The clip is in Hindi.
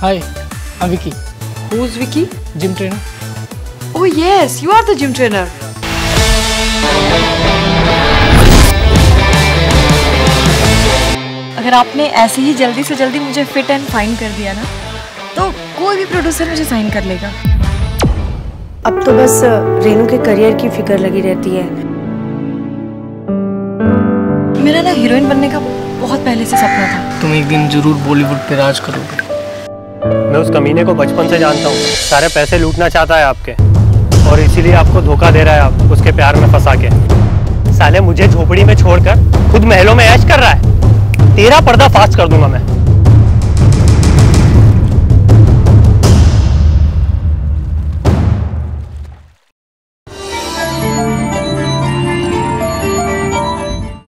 Hi, I'm Vicky. Who's Vicky? Gym trainer. Oh yes, you are the gym trainer. अगर आपने ऐसे ही जल्दी से जल्दी मुझे फिट एंड फाइन कर दिया ना, तो कोई भी प्रोड्यूसर मुझे साइन कर लेगा। अब तो बस रेनू के करियर की फिक्र लगी रहती है। मेरा ना हीरोइन बनने का बहुत पहले से सपना था। तुम एक दिन जरूर बॉलीवुड पे राज करोगे। मैं उस कमीने को बचपन से जानता हूँ। सारे पैसे लूटना चाहता है आपके, और इसीलिए आपको धोखा दे रहा है, आप उसके प्यार में फंसा के। साले मुझे झोपड़ी में छोड़कर खुद महलों में ऐश कर रहा है। तेरा पर्दा फास्ट कर दूंगा मैं।